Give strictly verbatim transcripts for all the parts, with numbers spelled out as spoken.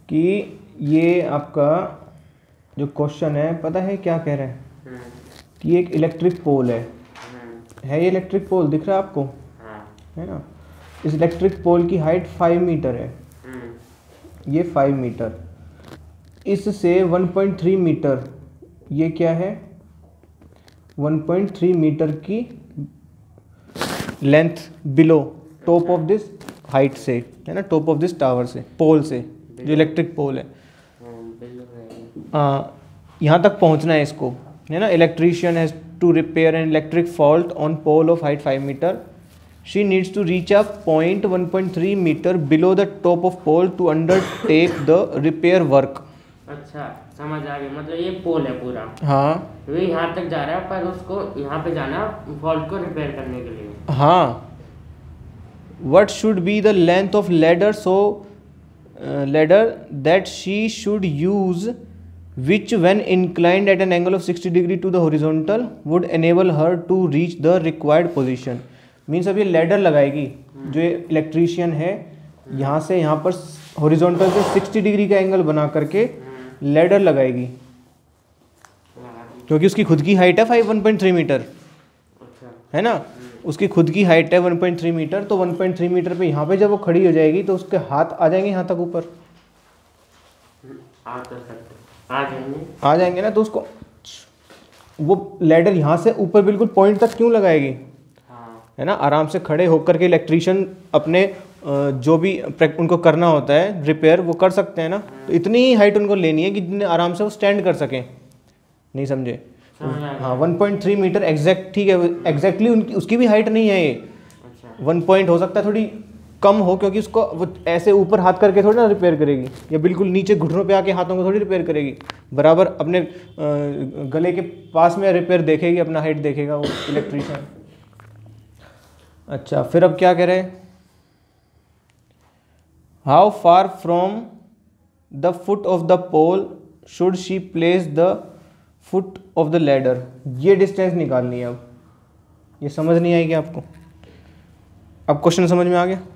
कि ये आपका जो क्वेश्चन है पता है क्या कह रहा है कि ये एक इलेक्ट्रिक पोल है है ये इलेक्ट्रिक पोल दिख रहा है आपको, है ना। इस इलेक्ट्रिक पोल की हाइट फाइव मीटर है, ये फाइव मीटर, इससे वन पॉइंट थ्री मीटर, ये क्या है वन पॉइंट थ्री मीटर की length below top of this height से, है ना, टॉप ऑफ दिस टावर से, पोल से, जो इलेक्ट्रिक पोल है, यहाँ तक पहुँचना है इसको, है ना। Electrician has to repair an electric fault on pole of height five meter, she needs to reach a point one point three meter below the top of pole to undertake the repair work. अच्छा समझ आ गया, मतलब ये पोल है पूरा, हाँ वो यहाँ तक जा रहा है पर उसको यहाँ पे जाना फॉल्ट को रिपेयर करने के लिए। हाँ, what should be the length of ladder so uh, ladder that she should use, which when inclined at an angle of sixty degree to the horizontal would enable her to reach the required position। Means अब ये ladder लगाएगी, जो electrician है यहाँ से यहाँ पर horizontal से सिक्सटी डिग्री का एंगल बना करके लैडर लगाएगी, क्योंकि उसकी खुद की हाइट है five one point three meter, है ना, उसकी खुद की हाइट है वन पॉइंट थ्री मीटर। तो वन पॉइंट थ्री मीटर पे यहाँ पे जब वो खड़ी हो जाएगी तो उसके हाथ आ जाएंगे यहाँ तक ऊपर, आ जाएंगे आ जाएंगे ना। तो उसको वो लैडर यहाँ से ऊपर बिल्कुल पॉइंट तक क्यों लगाएगी, है ना, आराम से खड़े होकर के इलेक्ट्रीशियन अपने जो भी उनको करना होता है रिपेयर वो कर सकते हैं ना। तो इतनी ही हाइट उनको लेनी है कि जितने आराम से वो स्टैंड कर सकें, नहीं समझे। हाँ one point three meter exact, ठीक है, एग्जैक्टली उनकी उसकी भी हाइट नहीं है ये, वन पॉइंट हो सकता है थोड़ी कम हो, क्योंकि उसको वो ऐसे ऊपर हाथ करके थोड़ी ना रिपेयर करेगी, या बिल्कुल नीचे घुटनों पे आके हाथों को थोड़ी रिपेयर करेगी, बराबर अपने गले के पास में रिपेयर देखेगी, अपना हाइट देखेगा वो इलेक्ट्रीशियन। अच्छा फिर अब क्या कह रहे हैं, how far from the foot of the pole should she place the foot of the ladder, ये डिस्टेंस निकालनी है। अब ये समझ नहीं आएगी आपको, अब क्वेश्चन समझ में आ गया।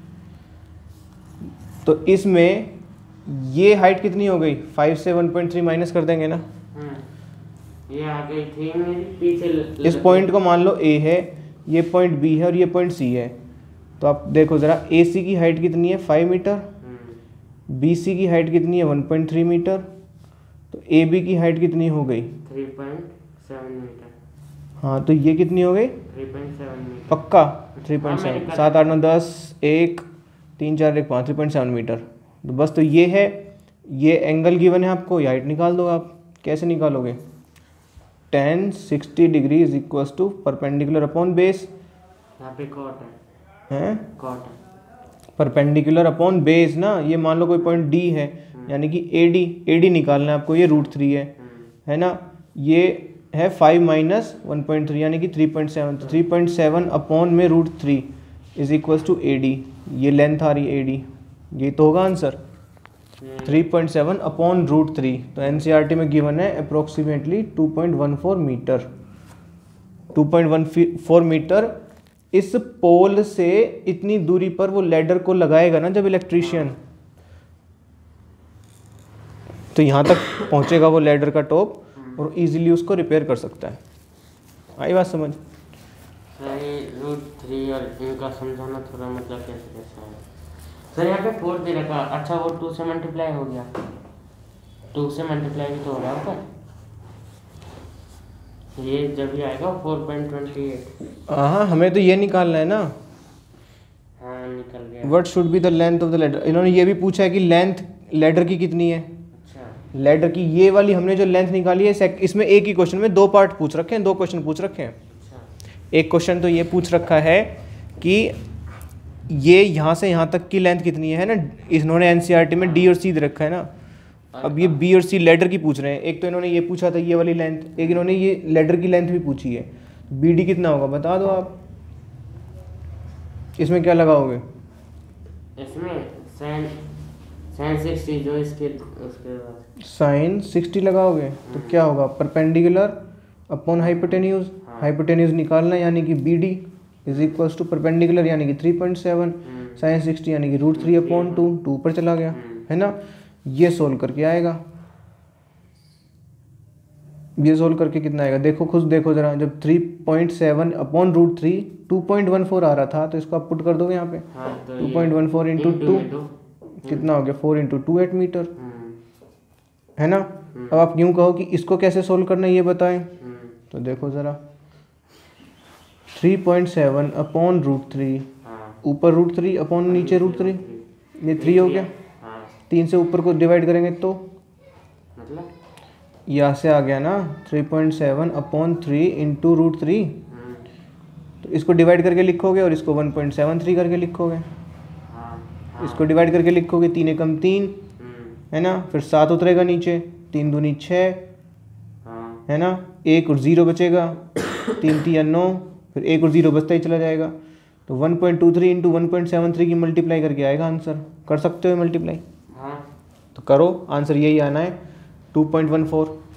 तो इसमें ये हाइट कितनी हो गई, फाइव से वन पॉइंट थ्री माइनस कर देंगे ना, ये आ गई थी मेरी पीछे। इस पॉइंट को मान लो ए है, ये पॉइंट बी है और ये पॉइंट सी है। तो आप देखो ज़रा, ए सी की हाइट कितनी है फाइव मीटर, बी सी की हाइट कितनी है वन पॉइंट थ्री मीटर, तो ए बी की हाइट कितनी हो गई थ्री पॉइंट सेवन मीटर। हाँ तो ये कितनी हो गई थ्री पॉइंट सेवन मीटर पक्का, थ्री पॉइंट सेवन, सात आठ नौ दस, एक तीन चार एक पाँच, थ्री पॉइंट सेवन मीटर। तो बस तो ये है, ये एंगल गिवन है आपको, ये हाइट निकाल दो आप। कैसे निकालोगे, ten sixty degree is equal to perpendicular upon base, यहाँ पे कॉट है, हैं कॉट है, परपेंडिकुलर अपॉन बेस ना। ये मान लो कोई पॉइंट डी है, यानी कि ए डी, ए डी निकालना है आपको, ये रूट थ्री है, है ना। ये है five minus one point three यानी कि थ्री पॉइंट सेवन, तो थ्री पॉइंट सेवन अपॉन में root three is equal to A D, ये लेंथ आ रही है ए डी, ये तो होगा answer, three point seven upon root three. तो एनसीईआरटी में गिवन है approximately two point one four meter, two point one four meter. इस पोल से इतनी दूरी पर वो लैडर को लगाएगा ना जब इलेक्ट्रीशियन, तो यहाँ तक पहुँचेगा वो लैडर का टॉप और इजीली उसको रिपेयर कर सकता है। आई बात समझ। सही, रूट थ्री और इनका समझाना थोड़ा मतलब कैसे कैसे है सर। यहाँ पे फोर दे रखा, अच्छा वो टू से मल्टीप्लाई हो गया, टू से मल्टीप्लाई भी तो हो रहा है ऊपर, ये जब भी आएगा फोर पॉइंट ट्वेंटी एट। हाँ हमें तो ये निकालना है ना, हाँ निकल गया। What should be the length of the ladder. इन्होंने ये भी पूछा है कि लेंथ लैडर की कितनी है, लैडर की ये वाली हमने जो लेंथ निकाली है, इसमें एक ही क्वेश्चन में दो पार्ट पूछ रखे हैं, दो क्वेश्चन पूछ रखे हैं। एक क्वेश्चन तो ये पूछ रखा है कि ये यहाँ से यहाँ तक की लेंथ कितनी है ना, इन्होंने एनसीईआरटी में डी और सी दे रखा है ना। अब ये बी और सी लैडर की पूछ रहे हैं। एक तो इन्होंने ये पूछा था ये वाली लेंथ, एक इन्होंने ये लैडर की लेंथ भी पूछी है। बी डी कितना होगा बता दो आप, इसमें क्या लगाओगे, इसमें साइन साइन सिक्सटी जो इसके उसके बाद साइन सिक्सटी लगाओगे तो क्या होगा, परपेंडिकुलर अपॉन हाइपोटेन्यूज, हाइपोटेन्यूज निकालना यानी कि B D is equal to perpendicular यानी कि three point seven, sine sixty यानी कि root three upon two, two पर चला गया, है ना। ये सोल्व करके आएगा। ये सोल्व करके कितना आएगा देखो, खुद देखो ज़रा, जब three point seven upon root three two point one four आ रहा था, तो इसको आप पुट कर दोगे यहाँ पे। हाँ, तो two point one four into two कितना हो गया, four into two eight metre, है ना। अब आप यूँ कहो कि इसको कैसे सोल्व करना है ये बताएं, तो देखो ज़रा, three point seven upon root three, ऊपर रूट थ्री अपॉन नीचे रूट थ्री, ये थ्री हो गया। तीन से ऊपर को डिवाइड करेंगे तो मतलब यहाँ से आ गया ना three point seven upon three into root three, तो इसको डिवाइड करके लिखोगे और इसको वन पॉइंट सेवन थ्री करके लिखोगे। इसको डिवाइड करके लिखोगे, तीन एकम तीन, है ना, फिर सात उतरेगा नीचे, तीन दूनी छः, है ना, एक और ज़ीरो बचेगा, तीन तीन नौ, फिर एक और ज़ीरो बचता ही चला जाएगा। तो one point two three into one point seven three की मल्टीप्लाई करके आएगा आंसर। कर सकते हो मल्टीप्लाई? हाँ, तो करो, आंसर यही आना है, टू पॉइंट वन फोर।